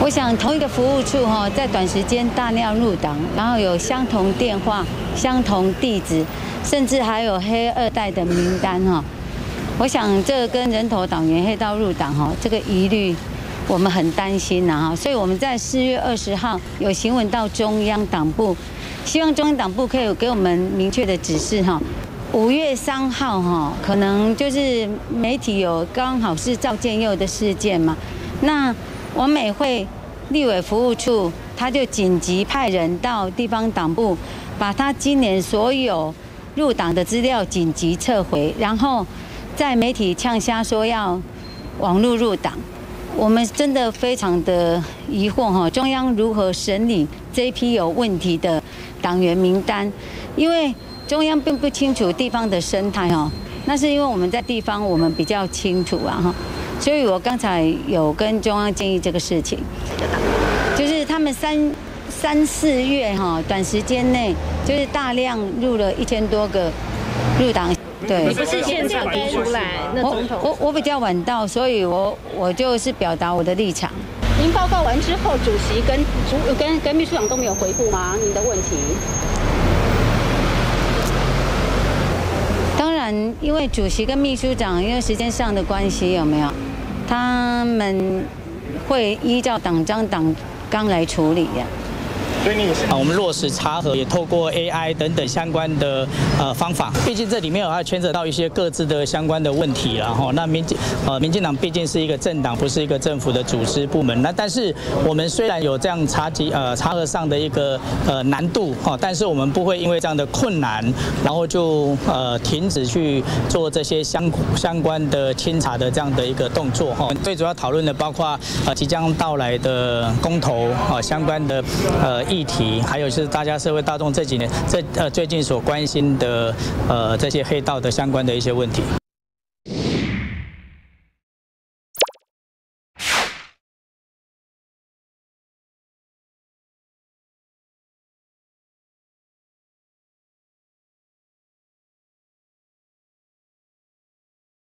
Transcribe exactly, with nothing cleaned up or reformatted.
我想同一个服务处哈，在短时间大量入党，然后有相同电话、相同地址，甚至还有黑二代的名单哈。我想这跟人头党员黑道入党哈，这个疑虑我们很担心呐哈，所以我们在四月二十号有询问到中央党部，希望中央党部可以给我们明确的指示哈。五月三号哈，可能就是媒体有刚好是赵建佑的事件嘛，那王美惠立委服务处他就紧急派人到地方党部，把他今年所有入党的资料紧急撤回，然后在媒体呛瞎说要网络入党。我们真的非常的疑惑哈，中央如何审理这一批有问题的党员名单？因为中央并不清楚地方的生态哈，那是因为我们在地方我们比较清楚啊哈，所以我刚才有跟中央建议这个事情，就是他们三三四月哈短时间内就是大量入了一千多个入党。对， 你不是现场提出来，那总统我我比较晚到，所以我我就是表达我的立场。 您报告完之后，主席跟主跟跟秘书长都没有回复吗？您的问题？ 当然，因为主席跟秘书长因为时间上的关系，有没有？他们会依照党章党纲来处理呀。 所以你也是啊，我们落实查核，也透过 A I 等等相关的呃方法。毕竟这里面有还牵扯到一些各自的相关的问题，然后那民进呃民进党毕竟是一个政党，不是一个政府的组织部门。那但是我们虽然有这样查级呃查核上的一个呃难度哈，但是我们不会因为这样的困难，然后就呃停止去做这些相相关的清查的这样的一个动作哈。最主要讨论的包括呃即将到来的公投啊相关的呃。议题，还有是大家社会大众这几年这呃最近所关心的呃这些黑道的相关的一些问题。